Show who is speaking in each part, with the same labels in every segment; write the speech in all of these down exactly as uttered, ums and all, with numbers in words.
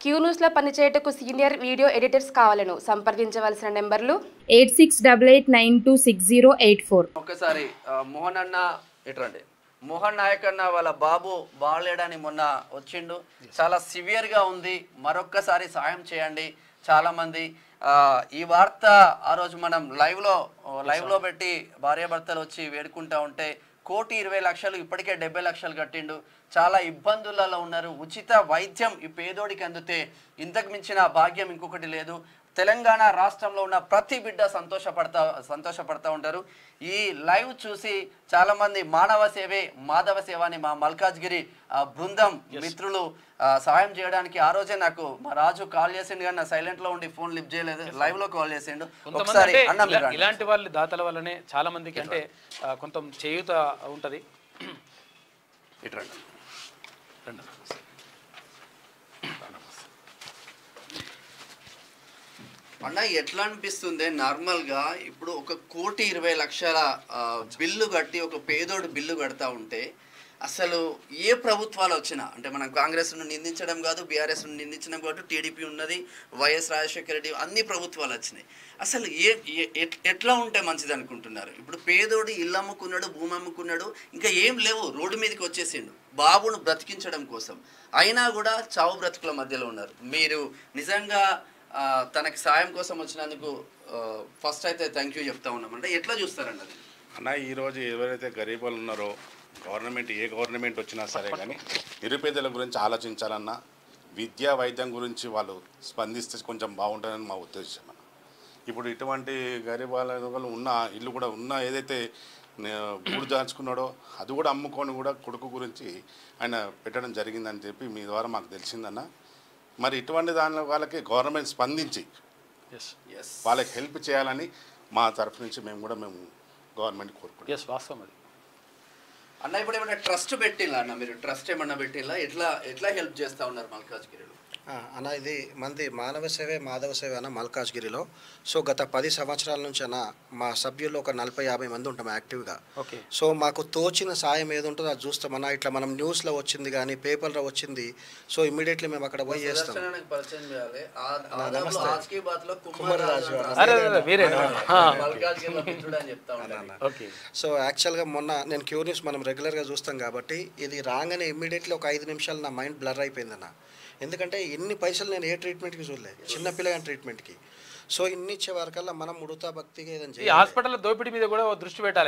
Speaker 1: Queue న్యూస్లో పనిచేయటకు senior video editors కావాలను సంప్రదించవలసిన నెంబర్లు
Speaker 2: eight six double eight nine two six zero eight four.
Speaker 3: ఒకసారి మోహన్ అన్న ఎట్రండి మోహన్ నాయక్ అన్న వాళ్ళ బాబు బాగలేడని మొన్న వచ్చిండు, చాలా సివియర్గా ఉంది, మరొక్కసారి సాయం చేయండి. చాలామంది ఈ వార్త ఆ రోజు మనం లైవ్లో లైవ్లో పెట్టి భార్యాభర్తలు వచ్చి వేడుకుంటూ ఉంటే కోటి ఇరవై లక్షలు ఇప్పటికే డెబ్బై లక్షలు కట్టిండు, చాలా ఇబ్బందులలో ఉన్నారు. ఉచిత వైద్యం ఈ పేదోడికి అందితే ఇంతకు మించిన భాగ్యం ఇంకొకటి లేదు. తెలంగాణ రాష్ట్రంలో ఉన్న ప్రతి బిడ్డ సంతోషపడతా సంతోషపడతా ఉంటారు. ఈ లైవ్ చూసి చాలామంది మానవ సేవే మాధవ సేవ అని మా మల్కాజ్గిరి బృందం మిత్రులు సహాయం చేయడానికి ఆ రోజే నాకు మా రాజు కాల్ చేసిండు, కానీ నా సైలెంట్లో ఉండి ఫోన్ లిఫ్ట్ చేయలేదు, లైవ్లో కాల్ చేసిండు. ఒకసారి
Speaker 4: ఇలాంటి వాళ్ళ దాతల వల్లనే చాలా మందికి అంటే కొంత చేయూత ఉంటుంది.
Speaker 3: ఇట్రండి అన్న, ఎట్లా అనిపిస్తుంది నార్మల్గా ఇప్పుడు ఒక కోటి ఇరవై లక్షల బిల్లు కట్టి ఒక పేదోడు బిల్లు కడతా ఉంటే అసలు ఏ ప్రభుత్వాలు వచ్చినా అంటే మనం కాంగ్రెస్ను నిందించడం కాదు, బీఆర్ఎస్ను నిందించడం కాదు, టీడీపీ ఉన్నది, వైఎస్ రాజశేఖర రెడ్డి, అన్ని ప్రభుత్వాలు వచ్చినాయి. అసలు ఏ ఎట్లా ఉంటే మంచిది అనుకుంటున్నారు? ఇప్పుడు పేదోడు ఇల్లు అమ్ముకున్నాడు, భూమి అమ్ముకున్నాడు, ఇంకా ఏం లేవు, రోడ్డు మీదకి వచ్చేసిండు బాబును బ్రతికించడం కోసం, అయినా కూడా చావు బ్రతుకుల మధ్యలో ఉన్నారు. మీరు నిజంగా తనకి సాయం కోసం వచ్చినందుకు ఫస్ట్ అయితే థ్యాంక్ యూ చెప్తా ఉన్నాం. అంటే ఎట్లా చూస్తారండి అది?
Speaker 5: అన్న, ఈరోజు ఎవరైతే గరీబులు ఉన్నారో గవర్నమెంట్ ఏ గవర్నమెంట్ వచ్చినా సరే కానీ నిరుపేదల గురించి ఆలోచించాలన్నా విద్యా వైద్యం గురించి వాళ్ళు స్పందిస్తే కొంచెం బాగుంటుందని మా ఉద్దేశం. అన్న ఇప్పుడు ఇటువంటి గరీబాల ఉన్న ఇల్లు కూడా ఉన్న ఏదైతే గూడు దాచుకున్నాడో అది కూడా అమ్ముకొని కూడా కొడుకు గురించి ఆయన పెట్టడం జరిగిందని చెప్పి మీ ద్వారా మాకు తెలిసిందన్న. మరి ఇటువంటి దాని వాళ్ళకి గవర్నమెంట్ స్పందించి వాళ్ళకి హెల్ప్ చేయాలని మా తరఫు నుంచి మేము కూడా మేము గవర్నమెంట్ కోరుకుంటాం.
Speaker 4: వాస్తవం అది
Speaker 3: అన్న. ఇప్పుడు ఏమైనా ట్రస్ట్ పెట్టిల్లా అన్న, మీరు ట్రస్ట్ ఏమన్నా పెట్టిల్లా? ఎట్లా ఎట్లా హెల్ప్ చేస్తూ ఉన్నారు మల్కాజ్గిరిలో?
Speaker 6: అన్న, ఇది మంది మానవ సేవే మాధవ సేవే అన్న మల్కాజ్గిరిలో. సో గత పది సంవత్సరాల నుంచి అన్న మా సభ్యులు ఒక నలభై యాభై మంది ఉంటాం యాక్టివ్గా. సో మాకు తోచిన సాయం ఏది ఉంటుందో అది చూస్తామన్నా. ఇట్లా మనం న్యూస్లో వచ్చింది కానీ పేపర్లో వచ్చింది, సో ఇమ్మీడియట్లీ మేము అక్కడ పోయి చేస్తాం. సో యాక్చువల్గా మొన్న నేను క్యూ న్యూస్ మనం రెగ్యులర్గా చూస్తాం కాబట్టి ఇది రాగానే ఇమ్మీడియట్లీ ఒక ఐదు నిమిషాలు నా మైండ్ బ్లర్ అయిపోయిందన్న. ఎందుకంటే ఇన్ని పైసలు నేను ఏ ట్రీట్మెంట్కి చూడలేదు, చిన్నపిల్లగా ట్రీట్మెంట్కి. సో ఇన్ని ఇచ్చే వరకల్లా మనం ఉడతా భక్తిగా ఏదైనా
Speaker 4: హాస్పిటల్ దోపిడీ మీద కూడా దృష్టి పెట్టాలి.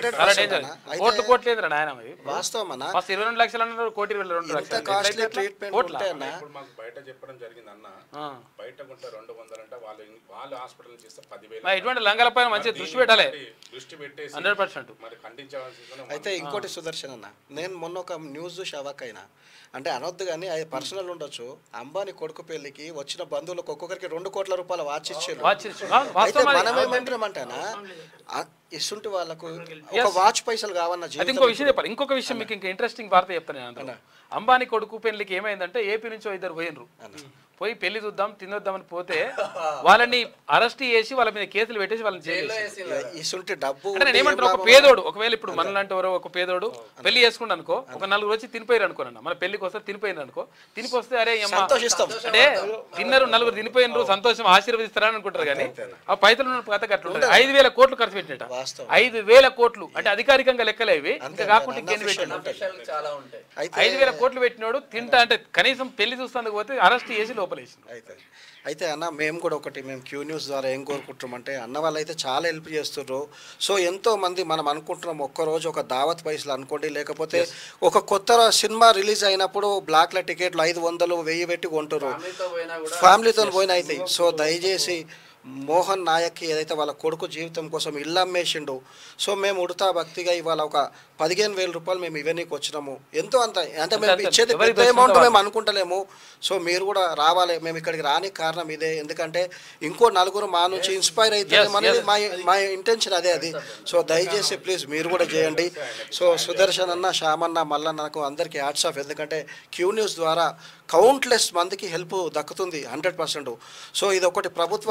Speaker 5: బయట చెప్పడం జరిగింది అన్న, బయట రెండు వందలు అంటే వాళ్ళు వాళ్ళు హాస్పిటల్ చేస్తే పదివేలు.
Speaker 4: ఇటువంటి లంగలపై మంచి దృష్టి పెట్టాలి,
Speaker 5: దృష్టి పెట్టేసి
Speaker 4: హండ్రెడ్ పర్సెంట్
Speaker 5: మరి ఖండించవలసింది.
Speaker 6: అయితే ఇంకోటి సుదర్శన్ అన్న, నేను మొన్న ఒక న్యూస్ చూసి అవాక్ అయినా. అంటే అనొద్దు కానీ అది పర్సనల్ ఉండొచ్చు. అంబానీ కొడుకు పెళ్లికి వచ్చిన బంధువులకు ఒక్కొక్కరికి రెండు కోట్ల రూపాయలు వాచ్ ఇచ్చారు. అయితే మనం ఏమంటామంటానా, ఇస్తుంటే వాళ్ళకు ఒక వాచ్ పైసలు కావన్న.
Speaker 4: ఇంకో విషయం చెప్పాలి, ఇంకొక విషయం మీకు ఇంకా ఇంట్రెస్టింగ్ వార్త చెప్తాను. అంబానీ కొడుకు పెళ్లికి ఏమైందంటే ఏపీ నుంచి ఇద్దరు పోయినరు, పోయి పెళ్లి చూద్దాం తినొద్దామని పోతే వాళ్ళని అరెస్ట్ చేసి వాళ్ళ మీద కేసులు పెట్టేసి వాళ్ళని
Speaker 6: చేసి డబ్బు.
Speaker 4: నేను ఏమంటారు, ఒక పేదోడు ఒకవేళ ఇప్పుడు మనలాంటి ఎవరో ఒక పేదోడు పెళ్లి చేసుకుంటా అనుకో, ఒక నలుగురు వచ్చి తినిపోయారు అనుకోనన్నా, మన పెళ్లికి వస్తే తినిపోయింది అనుకో, తినిపోస్తే అరే అంటే తిన్నరు నలుగురు తినిపోయినరు సంతోషం ఆశీర్వదిస్తారని అనుకుంటారు. కానీ ఆ పైసలు కథ కట్టు ఐదు వేల కోట్లు ఖర్చు పెట్టినట, ఐదు వేల కోట్లు అంటే అధికారికంగా లెక్కలేవి. ఇంకా కాకుండా ఇంకేం పెట్టిన ఐదు వేల కోట్లు పెట్టినోడు తింటా అంటే కనీసం పెళ్లి చూస్తానికి పోతే అరెస్ట్ చేసి లోపలేసి.
Speaker 6: అయితే అయితే అన్న, మేము కూడా ఒకటి మేము క్యూ న్యూస్ ద్వారా ఏం కోరుకుంటున్నామంటే, అన్న వాళ్ళు అయితే చాలా హెల్ప్ చేస్తుర్రు. సో ఎంతో మంది మనం అనుకుంటున్నాం ఒక్కరోజు ఒక దావత్ పైసలు అనుకోండి, లేకపోతే ఒక కొత్త సినిమా రిలీజ్ అయినప్పుడు బ్లాక్ల టికెట్లు ఐదు వందలు వెయ్యి పెట్టి కొంటారు, ఫ్యామిలీతో పోయినా అయితే. సో దయచేసి మోహన్ నాయక్కి ఏదైతే వాళ్ళ కొడుకు జీవితం కోసం ఇల్లు అమ్మేసిండు, సో మేము ఉడతా భక్తిగా ఇవాళ ఒక పదిహేను వేల రూపాయలు మేము ఇవన్నీకి వచ్చినాము. ఎంతో అంత అంటే మేము ఇచ్చేది పెద్ద అమౌంట్ మేము అనుకుంటలేము. సో మీరు కూడా రావాలి. మేము ఇక్కడికి రానికి కారణం ఇదే, ఎందుకంటే ఇంకో నలుగురు మా నుంచి ఇన్స్పైర్ అయితే అనేది మా మా ఇంటెన్షన్ అదే అది. సో దయచేసి ప్లీజ్ మీరు కూడా చేయండి. సో సుదర్శన్ అన్న, శ్యామన్న, మల్లన్నకు అందరికీ హ్యాట్స్ ఆఫ్. ఎందుకంటే క్యూ న్యూస్ ద్వారా కౌంట్లెస్ మందికి హెల్ప్ దక్కుతుంది హండ్రెడ్ పర్సెంట్. సో ఇది ఒకటి ప్రభుత్వానికి కూడా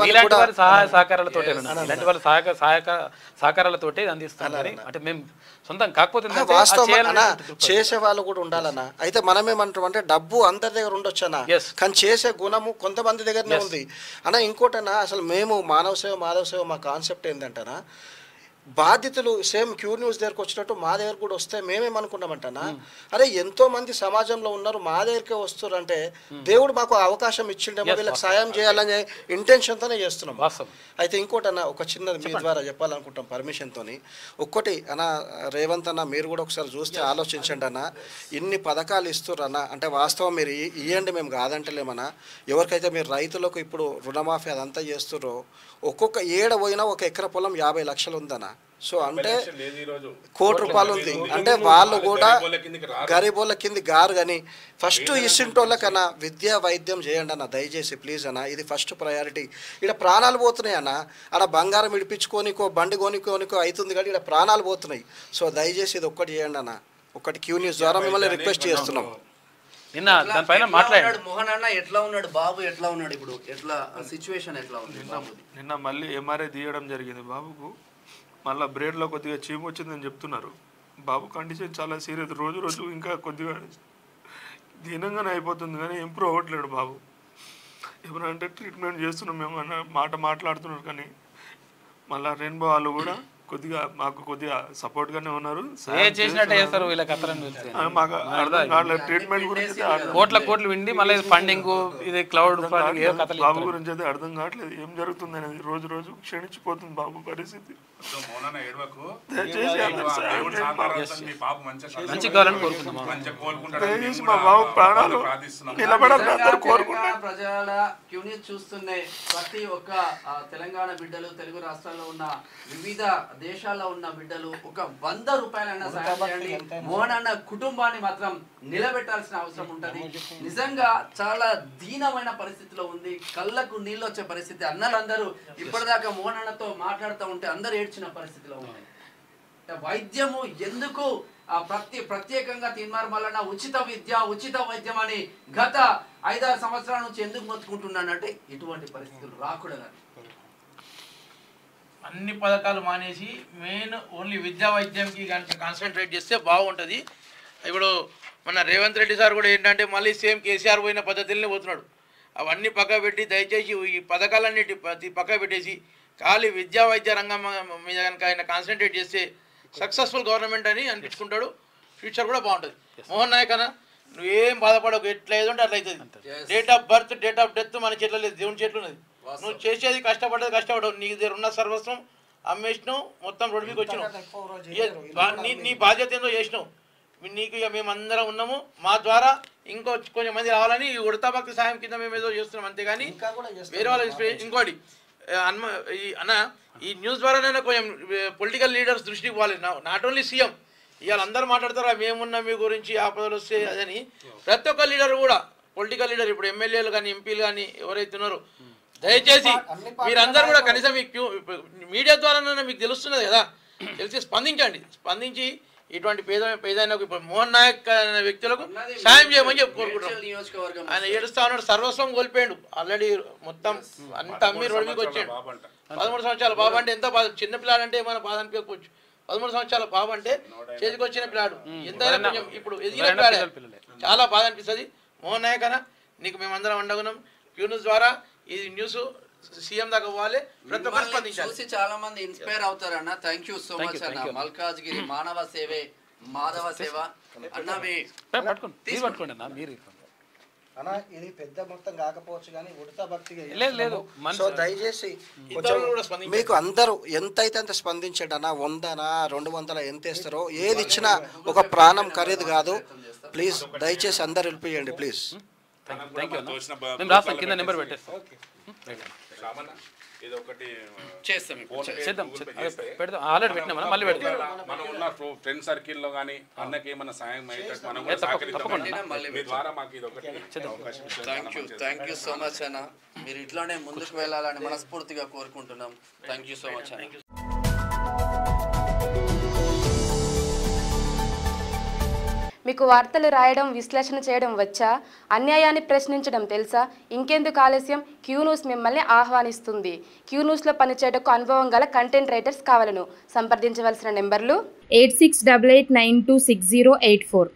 Speaker 4: వారి సహాయ సహకారాలతోటే ఇలాంటి వాళ్ళ సహాయ సహాయక సహకారాలతోటే అందిస్తాం కానీ అంటే మేము సొంతం కాకపోతే ఏంటంటే ఆ
Speaker 6: వాస్తవం
Speaker 4: చేయాలనే
Speaker 6: అన్న
Speaker 4: తృప్తి.
Speaker 6: చేసే వాళ్ళు కూడా ఉండాలన్నా. అయితే మనమేమంటాం అంటే డబ్బు అందరి దగ్గర ఉండొచ్చు అన్న,
Speaker 4: Yes.
Speaker 6: కానీ చేసే గుణము కొంతమంది దగ్గరనే ఉంది అన్న. ఇంకోటన్నా అసలు మేము మానవ సేవ మాధవ సేవ మా కాన్సెప్ట్ ఏంటంటనా, బాధితులు సేమ్ క్యూ న్యూస్ దగ్గరకు వచ్చినట్టు మా దగ్గర కూడా వస్తే మేమేమనుకున్నామంటనా, అరే ఎంతో మంది సమాజంలో ఉన్నారు మా దగ్గరికే వస్తారు అంటే దేవుడు మాకు అవకాశం ఇచ్చిండేమో వీళ్ళకి సాయం చేయాలనే ఇంటెన్షన్తోనే చేస్తున్నాం.
Speaker 4: వాస్తవం.
Speaker 6: అయితే ఇంకోటి అన్న ఒక చిన్నది మీ ద్వారా చెప్పాలనుకుంటాం పర్మిషన్తోని. ఒక్కటి అన్న రేవంత్ అన్న మీరు కూడా ఒకసారి చూస్తే ఆలోచించండి అన్న, ఇన్ని పథకాలు ఇస్తుర్రు అన్న, అంటే వాస్తవం మీరు ఇ- ఇయ్యండి మేము కాదంటలేమన్నా. ఎవరికైతే మీరు రైతులకు ఇప్పుడు రుణమాఫీ అదంతా చేస్తుర్రో ఒక్కొక్క ఏడ పోయినా ఒక ఎకర పొలం యాభై లక్షలు ఉందన్న. సో అంటే కోటి రూపాయలు ఉంది అంటే వాళ్ళు కూడా గరీబోళ్ళ కింది గారు. కానీ ఫస్ట్ ఇస్తుంటోళ్ళకన్నా విద్యా వైద్యం చేయండి అన్న దయచేసి ప్లీజ్ అన్న, ఇది ఫస్ట్ ప్రయారిటీ. ఇక్కడ ప్రాణాలు పోతున్నాయి అన్న, అక్కడ బంగారం ఇడిపించుకోనికో బండి కొనుక్కోనికో అవుతుంది కానీ ఇక్కడ ప్రాణాలు పోతున్నాయి. సో దయచేసి ఇది ఒక్కటి చేయండి అన్న. ఒకటి క్యూ న్యూస్ ద్వారా మిమ్మల్ని రిక్వెస్ట్ చేస్తున్నాం.
Speaker 4: నిన్న దానిపైన మాట్లాడాడు
Speaker 3: మోహన్ అన్న ఎట్లా ఉన్నాడు, బాబు ఎట్లా ఉన్నాడు, ఇప్పుడు ఎట్లా సిచ్యువేషన్ ఎట్లా ఉంది బాబుది?
Speaker 7: నిన్న మళ్ళీ ఎంఆర్ఐ తీయడం జరిగింది బాబుకు. మళ్ళీ బ్రెయిన్లో కొద్దిగా చీము వచ్చిందని చెప్తున్నారు. బాబు కండిషన్ చాలా సీరియస్, రోజు రోజు ఇంకా కొద్దిగా దీనంగానే అయిపోతుంది కానీ ఇంప్రూవ్ అవ్వట్లేడు బాబు. ఏమన్నా ట్రీట్మెంట్ చేస్తున్నాం మేము అన్న మాట మాట్లాడుతున్నారు కానీ మళ్ళీ రెయిన్బో వాళ్ళు కూడా కొద్దిగా మాకు కొద్దిగా సపోర్ట్ గానే ఉన్నారు.
Speaker 4: ఏ చేసినట్టే చేస్తారు వీళ్ళకి అతను
Speaker 7: మాకు అర్థం కావట్లేదు ట్రీట్మెంట్ గురించి.
Speaker 4: కోట్ల కోట్లు విండి మళ్ళీ ఫండింగ్ ఇది క్లౌడ్ ఫండింగ్ ఏ కథలు
Speaker 7: బాబు గురించి అయితే అర్థం కావట్లేదు ఏం జరుగుతుంది అనేది. రోజు రోజు క్షీణించిపోతుంది బాబు పరిస్థితి.
Speaker 4: మంచి కావాలని కోరుకుంటున్నాం.
Speaker 7: దయచేసి మా బాబు ప్రాణాలు నిలబడాలని అందరూ కోరుకుంటున్నారు.
Speaker 3: ప్రజల క్యూని చూస్తున్న ప్రతి ఒక్క ఆ, తెలంగాణ బిడ్డలు, తెలుగు రాష్ట్రాల్లో ఉన్న వివిధ దేశాల్లో ఉన్న బిడ్డలు ఒక వంద రూపాయలైనా సహాయం చేయండి. మోహన్ అన్న కుటుంబాన్ని మాత్రం నిలబెట్టాల్సిన అవసరం ఉంటది. నిజంగా చాలా దీనమైన పరిస్థితిలో ఉంది, కళ్ళకు నీళ్ళు వచ్చే పరిస్థితి. అన్నలందరూ ఇప్పటిదాకా మోహన్ అన్నతో మాట్లాడుతూ ఉంటే అందరూ ఏడ్చిన పరిస్థితిలో ఉన్నాయి. వైద్యము ఎందుకు ఆ ప్రతి ప్రత్యేకంగా తీన్మార్ మల్లన్న ఉచిత విద్య ఉచిత వైద్యం అని గత ఐదారు సంవత్సరాల నుంచి ఎందుకు మొత్తుకుంటున్నానంటే ఇటువంటి పరిస్థితులు రాకూడదని.
Speaker 8: అన్ని పథకాలు మానేసి మెయిన్ ఓన్లీ విద్యా వైద్యంకి కనుక కాన్సన్ట్రేట్ చేస్తే బాగుంటుంది. ఇప్పుడు మన రేవంత్ రెడ్డి సార్ కూడా ఏంటంటే మళ్ళీ సేమ్ కేసీఆర్ పోయిన పద్ధతులనే పోతున్నాడు. అవన్నీ పక్క పెట్టి దయచేసి ఈ పథకాలన్నిటి పక్క పెట్టేసి ఖాళీ విద్యా వైద్య రంగం మీద కనుక ఆయన కాన్సన్ట్రేట్ చేస్తే సక్సెస్ఫుల్ గవర్నమెంట్ అని అనిపించుకుంటాడు. ఫ్యూచర్ కూడా బాగుంటుంది. మోహన్ నాయక్ అన్న నువ్వేం బాధపడవు, ఎట్లా ఏదో ఉంటే అట్లా అవుతుంది. Date of birth date of death మన చేతిలో లేదు, దేవుని చేతిలో ఉన్నది. నువ్వు చేసేది కష్టపడ్డది కష్టపడవు, నీ దగ్గర ఉన్న సర్వస్వం అమ్మేసినావు, మొత్తం రోడ్డు మీకు వచ్చినావు, నీ నీ బాధ్యత ఏందో చేసినావు. నీకు ఇక మేము అందరం ఉన్నాము, మా ద్వారా ఇంకో కొంచెం మంది రావాలని ఉడతా భక్తి సాయం కింద మేము ఏదో చేస్తున్నాం అంతేగాని వేరే వాళ్ళ ఇంకోటి అన్న ఈ అన్న ఈ న్యూస్ ద్వారానే కొంచెం పొలిటికల్ లీడర్స్ దృష్టికి పోవాలి. నాట్ ఓన్లీ సీఎం ఇవాళ అందరూ మాట్లాడతారా మేమున్నా మీ గురించి ఆపదలు వస్తే అదని. ప్రతి ఒక్క లీడర్ కూడా పొలిటికల్ లీడర్ ఇప్పుడు ఎమ్మెల్యేలు కానీ ఎంపీలు కానీ ఎవరైతే ఉన్నారో దయచేసి మీరందరూ కూడా కనీసం మీకు మీడియా ద్వారా మీకు తెలుస్తున్నది కదా, తెలిసి స్పందించండి. స్పందించి ఇటువంటి పేద పేదైనకు ఇప్పుడు మోహన్ నాయక్ అనే వ్యక్తులకు సాయం చేయమని చెప్పి కోరుకుంటున్నాను. ఆయన ఏడుస్తా ఉన్నాడు, సర్వస్వం కోల్పోయాడు ఆల్రెడీ, మొత్తం అంత అమ్మి రోడ్డు మీకు వచ్చాడు. పదమూడు సంవత్సరాల బాబు అంటే ఎంత బాధ, చిన్న పిల్లాడు అంటే ఏమైనా బాధ అనిపించవచ్చు. పదమూడు సంవత్సరాల బాబు అంటే చేతికి వచ్చిన పిల్లాడు, ఎంతైనా కొంచెం ఇప్పుడు ఎదిగిన పిల్లాడే, చాలా బాధ అనిపిస్తుంది. మోహన్ నాయక్ అన్న నీకు మేమందరం అండగున్నాం. క్యూ న్యూస్ ద్వారా ఈ న్యూస్ సీఎం దాకా పోవాలి, ప్రతి ఒక్కరు స్పందించాలి.
Speaker 3: చూసి చాలా మంది ఇన్స్పైర్ అవుతారన్న. థ్యాంక్ యూ సో మచ్ అన్న. మల్కాజ్గిరి మానవ సేవే మాధవ సేవ అన్నవి
Speaker 4: పట్టుకోండి అన్న మీరు.
Speaker 6: అన్న ఇది పెద్ద మొత్తం కాకపోవచ్చు కానీ ఉడతా భక్తిగా
Speaker 4: లేదు లేదు.
Speaker 6: సో దయచేసి కొంచెం మీకు అందరూ ఎంతైతే అంత స్పందించండి అన్న. వందనా రెండు వందల ఎంత వేస్తారో ఏది ఇచ్చినా ఒక ప్రాణం ఖరీదు కాదు. ప్లీజ్ దయచేసి అందరు వెళ్ళిపోయండి ప్లీజ్.
Speaker 4: థ్యాంక్ యూ అన్న. మేము రాస్తాం, కింద నెంబర్ పెట్టేస్తాం.
Speaker 5: ఇది ఒకటి
Speaker 3: చేస్తాం
Speaker 4: చేద్దాం, పెడదాం. ఆల్రెడీ పెట్టినా మళ్ళీ పెడతాం.
Speaker 5: మనం ఉన్న ఫ్రెండ్ సర్కిల్ లో కానీ అన్నకి ఏమైనా సాయం అయ్యేటట్టు మనం కూడా సహకరిస్తాం. మీ ద్వారా మాకు ఇది ఒకటి అవకాశం.
Speaker 3: Thank you thank you so much అన్న. మీరు ఇట్లానే ముందుకు వెళ్ళాలని మనస్ఫూర్తిగా కోరుకుంటున్నాం. థ్యాంక్ యూ సో మచ్ అన్న.
Speaker 1: మీకు వార్తలు రాయడం విశ్లేషణ చేయడం వచ్చా? అన్యాయాన్ని ప్రశ్నించడం తెలుసా? ఇంకెందుకు ఆలస్యం? క్యూ న్యూస్ మిమ్మల్ని ఆహ్వానిస్తుంది. క్యూ న్యూస్లో పనిచేయటకు అనుభవం గల కంటెంట్ రైటర్స్ కావాలను. సంప్రదించవలసిన నెంబర్లు
Speaker 2: eight six double eight nine two six zero eight four.